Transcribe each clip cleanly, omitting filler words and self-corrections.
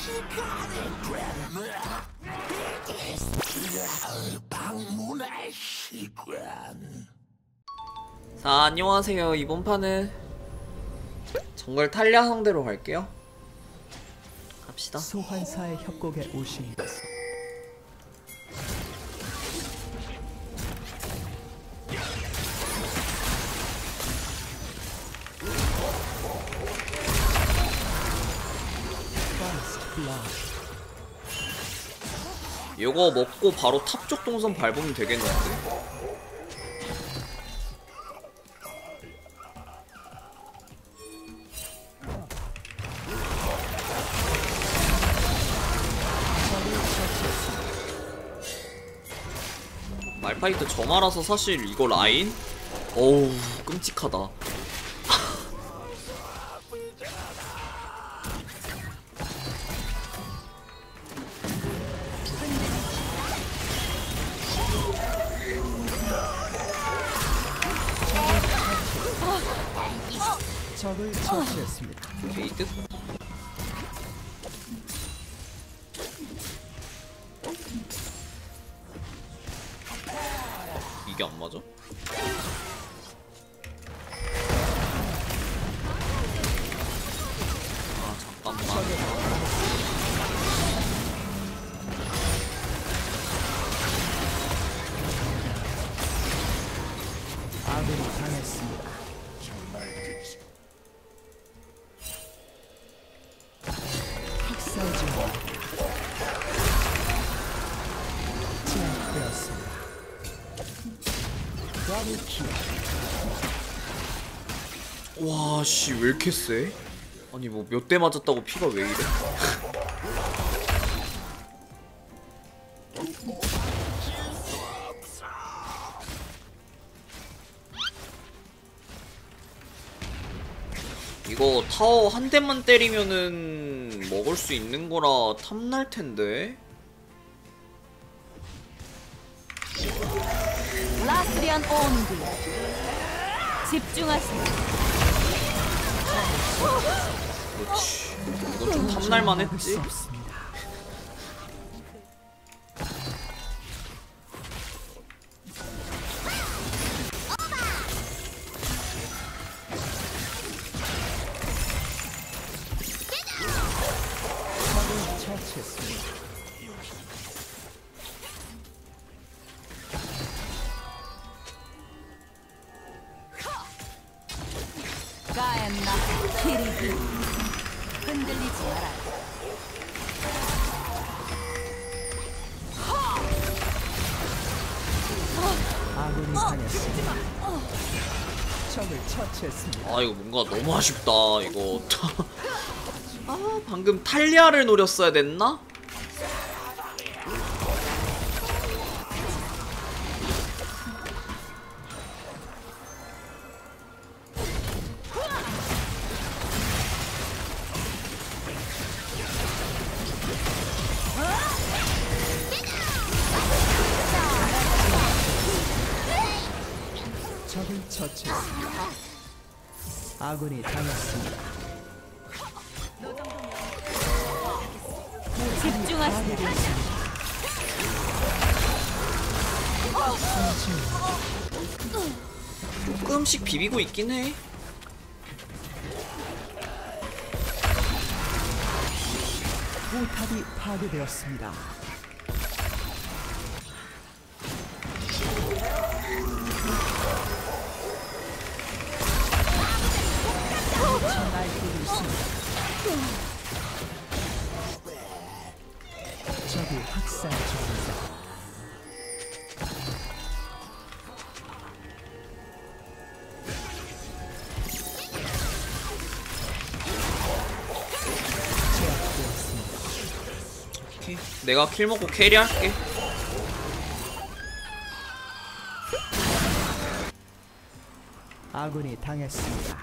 방문의 시간. 자, 안녕하세요. 이번 판은 정글 탈리아 상대로 갈게요. 갑시다. 소환사의 협곡에 오신 것을 이거 먹고 바로 탑 쪽 동선 밟으면 되겠는데? 말파이트 저 말아서 사실 이거 라인? 어우 끔찍하다. 적을 처치했습니다. 게이드? 이게 안 맞아? 아 잠깐만. 아군이 당했습니다. 학살 중 제압되었습니다. 더블킬. 와, 씨, 왜 이렇게 세? 아니, 뭐, 몇 대 맞았다고 피가 왜 이래? 이거 타워 한 대만 때리면은 먹을 수 있는 거라 탐날 텐데? 라스리안 온디 집중하세요. 그렇지. 이건 좀 탐날만 했지? 가엔나 키리기 흔들리지 마라. 아군이 당했습니다. 적을 처치했습니다. 아, 이거 뭔가 너무 아쉽다, 이거. 아, 방금 탈리아를 노렸어야 됐나? 적을 처치했습니다. 아군이 당했습니다. 집중하세요. 조금씩 비비고 있긴 해. 포탑이 파괴되었습니다. 날뛰고 있습니다. 적이 학살 중입니다. 제압되었습니다. 오케이. 내가 킬 먹고 캐리할게. 아군이 당했습니다.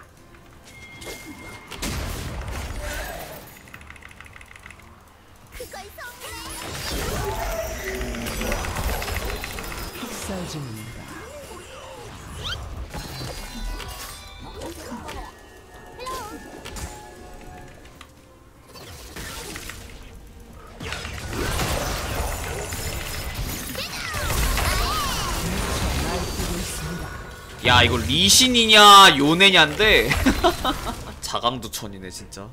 학살 중입니다. 야 이거 리신이냐 요네냐인데 자강두천이네 진짜.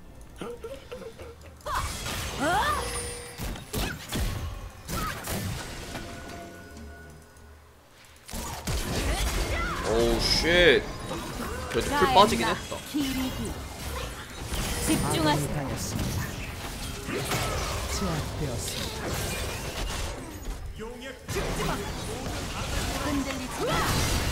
오우 쉣. 그래도 풀 빠지긴 했다. 집중하세요. 아군이 당했습니다. 제압되었습니다. 흔들리지 마라.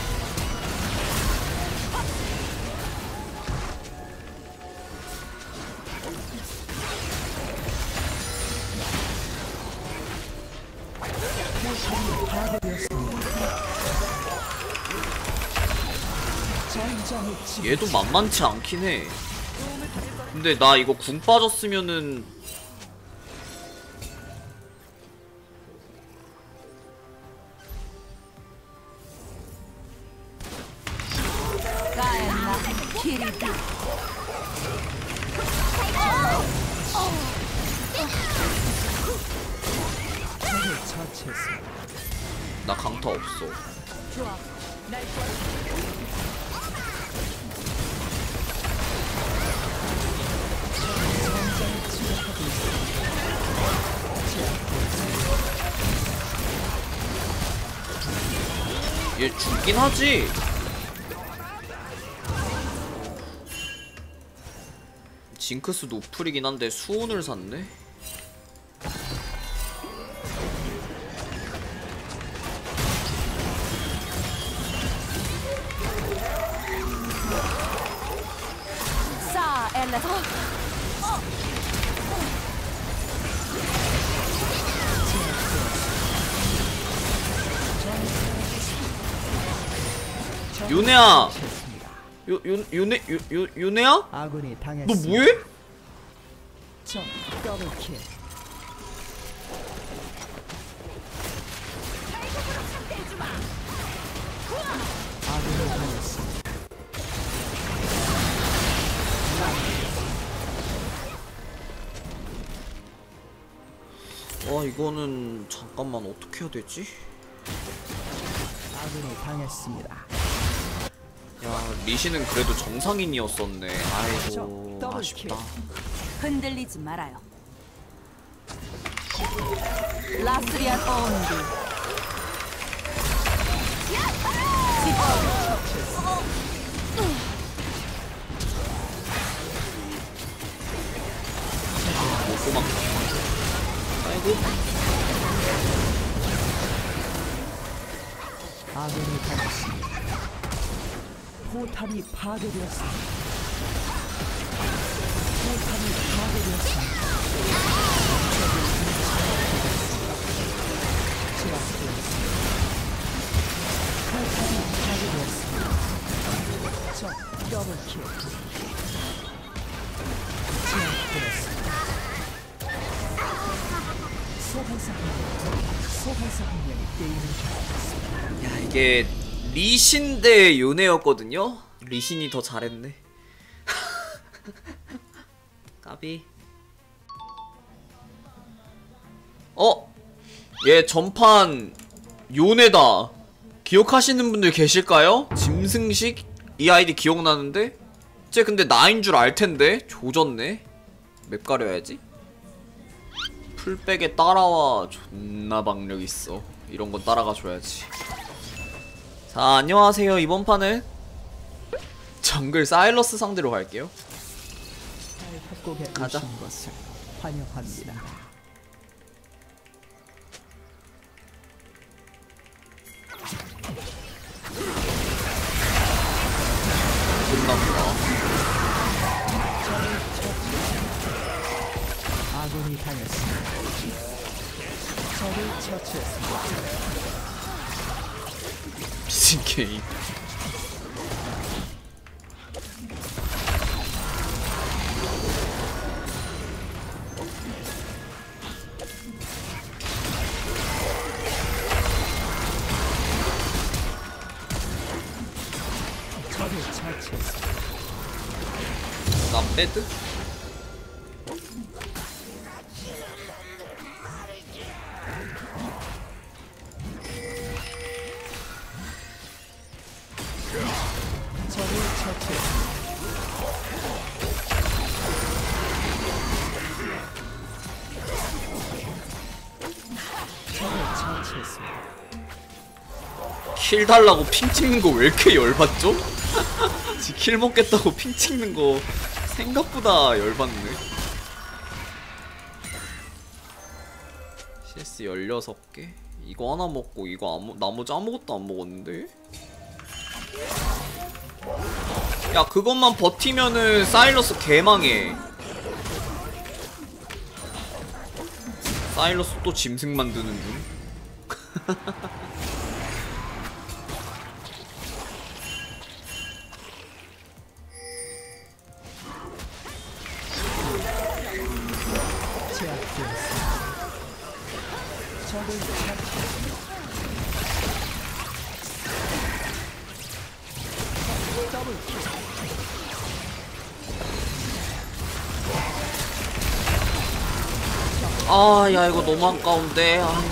얘도 만만치 않긴 해. 근데 나 이거 궁 빠졌으면은 가엔나 키리디. 적을 처치했습니다. 나 강타 없어. 좋아. 날 얘 죽긴 하지. 징크스 노플이긴 한데 수온을 샀네. 싸 엘레서. 요네야. 요네야? 아군이 너 당했습니다. 뭐해? 적 더블킬. 아군이 당했습니다. 와 이거는 잠깐만 어떻게 해야 되지? 아군이 당했습니다. 야 리시는 그래도 정상인이었었네. 아이고 아쉽다. 흔들리지 말아요. 라스리안 온디. 못 도망가. 아이고. 아군이 당했습니다. 포탑이 파괴되었습니다. 포탑이 파괴되었습니다. 제압되었습니다. 포탑이 파괴되었습니다. 적 더블킬. 제압되었습니다. 소환사 한 명이 게임을 접었습니다. 야 이게 리신 대 요네였거든요. 리신이 더 잘했네. 까비. 얘 전판 요네다. 기억하시는 분들 계실까요? 짐승식? 이 아이디 기억나는데? 쟤 근데 나인 줄 알텐데? 조졌네. 맵 가려야지. 풀백에 따라와. 존나 박력 있어. 이런 건 따라가 줘야지. 자 안녕하세요. 이번 판은 정글 사일러스 상대로 갈게요. 협곡에 가자. 오신 것을 환영합니다. 끝났다. 아군이 당했습니다. 적을 처치했습니다. 미친 게임. 적을 처치했습니다. 나 빼드? 킬 달라고 핑 찍는 거 왜 이렇게 열받죠? 지 킬 먹겠다고 핑 찍는 거 생각보다 열받네. CS 16개? 이거 하나 먹고 이거 나머지 아무것도 안 먹었는데? 야, 그것만 버티면은 사일러스 개망해. 사일러스 또 짐승 만드는 중. 제압되었습니다. 적을 처치했습니다. 더블킬. 아, 야, 이거 너무 아까운데. 아.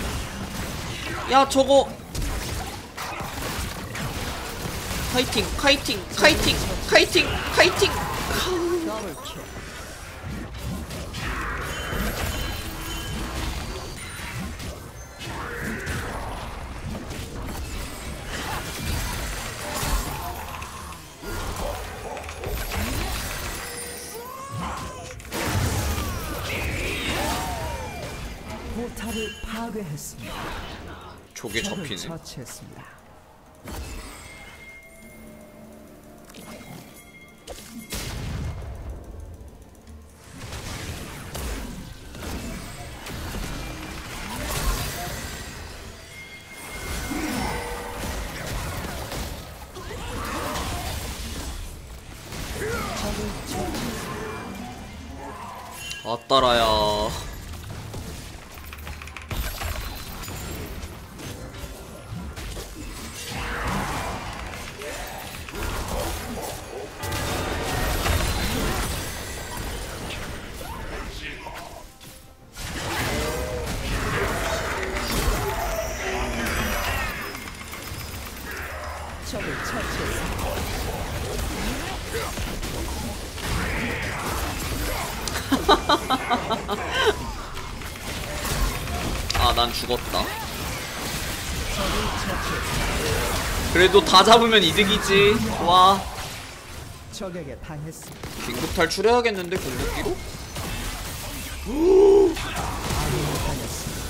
야, 저거. 카이팅, 카이팅, 카이팅, 카이팅, 카이팅. 더블킬. 포탑을 파괴했습니다. 저게 적을 잡히네. 처치했습니다. 적을 처치했습니다. 아따라야. 적을 처치했습니다. 아, 난 죽었다. 적을 처치했습니다. 그래도 다 잡으면 이득이지. 와. 적에게 당했습니다. 긴급 탈출해야겠는데, 궁극기로? 아군이 당했습니다.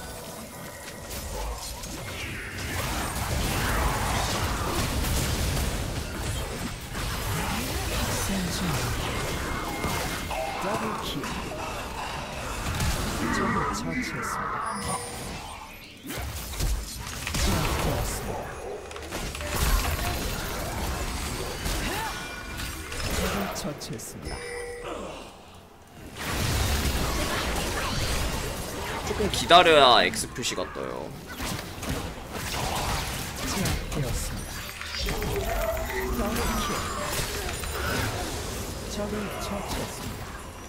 센중 더블킬. 적을 처치했습니다. 제압되었습니다. 적을 처치했습니다. 조금 기다려야 X 표시가 떠요. 제압되었습니다. 더블킬. 적을 처치했습니다.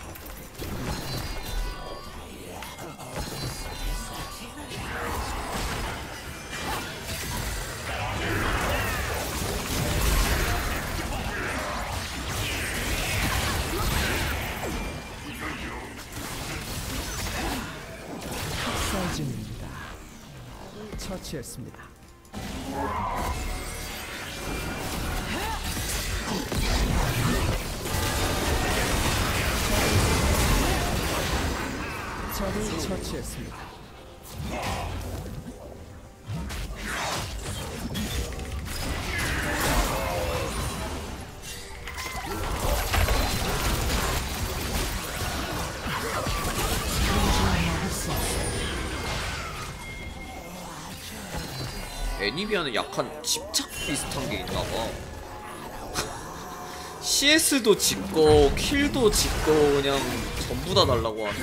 학살 중입니다. 처치했습니다. 적을 처치했습니다. 애니비아는 약간 집착 비슷한 게 있나봐. CS도 짓고 킬도 짓고 그냥 전부 다 달라고 하네.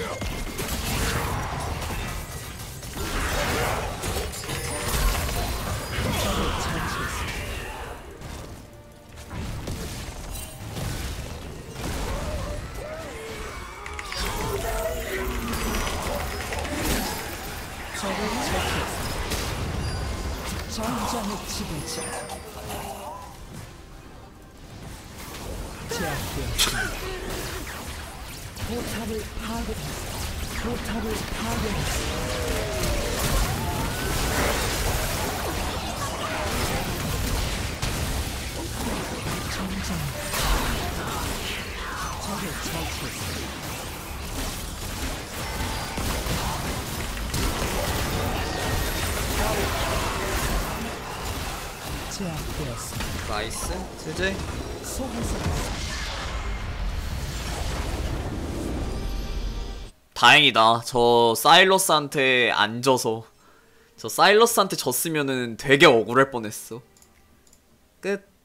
적을 처치했습니다. 적을 처치했습니다. 전장의 지배자. 제압되었습니다. 포탑을 파괴했습니다. 포탑을 파괴했습니다. 정정. 적을 처치했습니다. 제압되었습니다. 나이스. 제제. 소환사가 다행이다. 저 사일러스한테 안 져서. 저 사일러스한테 졌으면은 되게 억울할 뻔했어. 끝.